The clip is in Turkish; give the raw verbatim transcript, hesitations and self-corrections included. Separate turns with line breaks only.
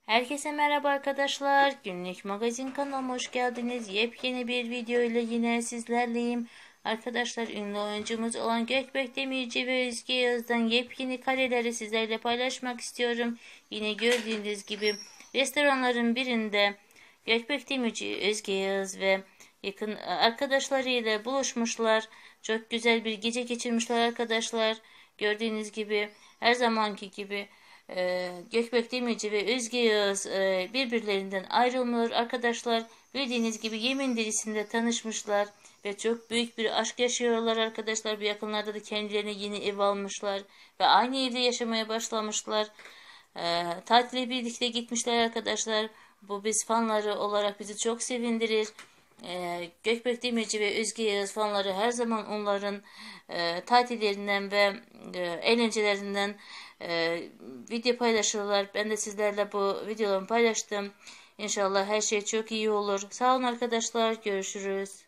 Herkese merhaba arkadaşlar. Günlük magazin kanalıma hoş geldiniz. Yepyeni bir video ile yine sizlerleyim. Arkadaşlar ünlü oyuncumuz olan Gökbek Demirci ve Özge Yağız'dan yepyeni kareleri sizlerle paylaşmak istiyorum. Yine gördüğünüz gibi restoranların birinde Gökbek Demirci, Özge Yağız ve yakın arkadaşlarıyla buluşmuşlar. Çok güzel bir gece geçirmişler arkadaşlar. Gördüğünüz gibi her zamanki gibi ee, Gökbek Demirci ve Özge Yağız e, birbirlerinden ayrılmıyor arkadaşlar. Bildiğiniz gibi Yemin dizisinde tanışmışlar ve çok büyük bir aşk yaşıyorlar arkadaşlar. Bu yakınlarda da kendilerine yeni ev almışlar ve aynı evde yaşamaya başlamışlar. Ee, tatile birlikte gitmişler arkadaşlar. Bu biz fanları olarak bizi çok sevindirir. Ee, Gökbek Demirci ve Özge Yağız fanları her zaman onların e, tatillerinden ve e, eğlencelerinden e, video paylaşıyorlar. Ben de sizlerle bu videolarımı paylaştım. İnşallah her şey çok iyi olur. Sağ olun arkadaşlar. Görüşürüz.